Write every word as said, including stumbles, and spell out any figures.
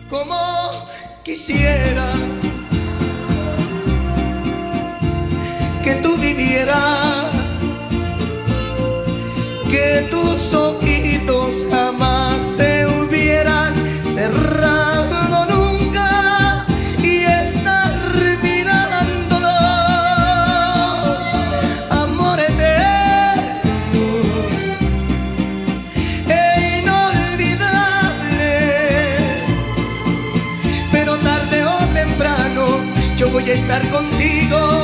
como quisiera que tú vivieras, que tus ojitos jamás se hubieran cerrado nunca y estar mirándolos, amor eterno e inolvidable. Pero tarde o temprano yo voy a estar contigo.